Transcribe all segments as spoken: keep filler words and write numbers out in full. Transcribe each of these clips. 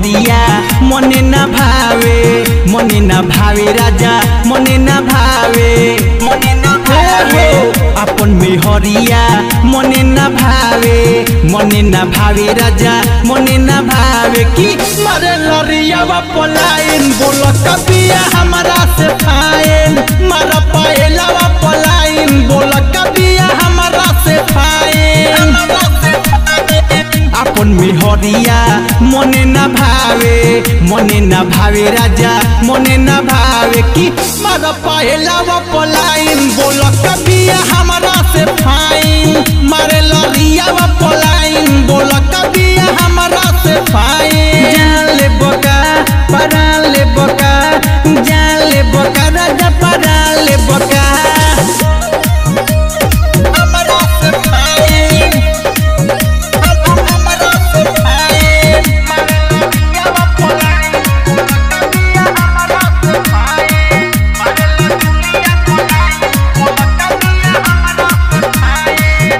हरिया मने ना भावे मने ना भावे राजा मने ना भावे मने ना भावे अपन में हरिया मने ना भावे मने ना भावे राजा मने ना भावे कि मारे लरिया वा पलायन बोल कबिया हमारा से फाइन मारा पाएला वा पलायन बोल कबिया हमारा से फाइन अपन में हरिया मने ना भावे मने ना भावे राजा मने ना भावे कि मारा पाएला वा पलायन बोल कबिया हमारा से फाइन मारे लरिया वा पलायन बोल कबिया हमारा से फाइन जान ले बका परा ले बका जान ले बका राजा परा ले बका हमारा से फाइन हमारा से फाइन मारे लरिया वा पलायन बोल कबिया हमारा से फाइन मारे लरिया पलायन बोल कबिया हमारा से फाइन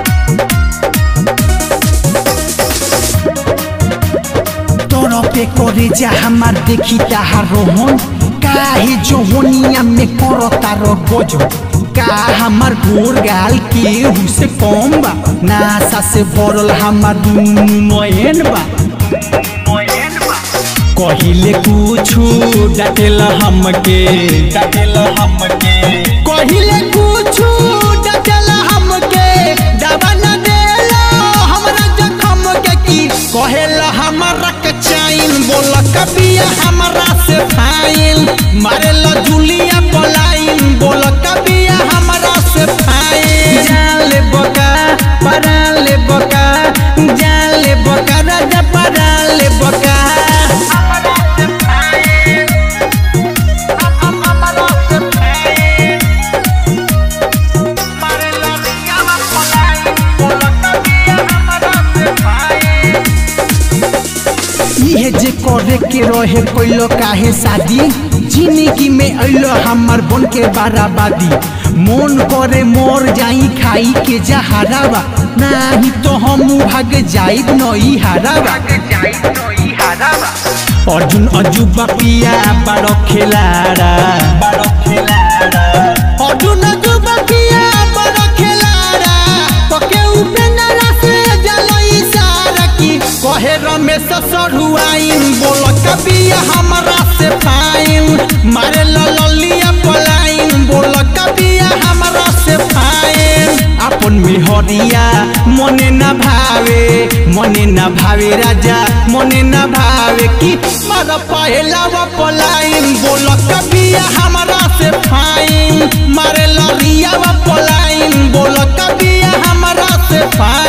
तोरा पे करे जा हमार देखी ताहार रोहन काहे जोहनिया में करो तारो बोझो का हमार गोर गाल के हुसे कम बा नासा से भरल हमार दुनु नयन बा कहिले कुछु डाटेल हमके डाटेल हमके कहिले कुछु डाटेल हमके दवा न देला हमरा जखम के की कहेला हमारा कचाइन बोल कबिया हमारा से फाइन मारे ला जुलिया पलाइन बोल कबिया हमारा से फाइन जान ले बका परा ले बका जान ले बका राजा परा ले बका हमारा से फाइन हमारा से फाइन मारे ला रिया पलाइन बोल कबिया हमारा से फाइन ये जे करे के रहे कोइलो काहे शादी जिंदगी में अइलो हमार बन के बाराबादी मन करे मोर जाई खाई के जहरावा नाही तो हम भाग जाइब नई हारावा अर्जुन अजूबा पिया बारो खिलाड़ा बारो खिलाड़ा अर्जुन अजूबा पिया बारो खिलाड़ा तो के उपेंद्र से जलई सारा की कहे रमेश सरुआइन बोल कबिया हमारा से फाइन मारे ललिया पलाइन बोल कबिया हमारा से फाइन अपन में हरिया मने ना भावे मने ना भावे राजा मने ना भावे कि मारा पाएला वा पलाइन बोल कबिया हमारा से फाइन मारे लरिया वा पलाइन बोल कबिया हमारा से फाइन।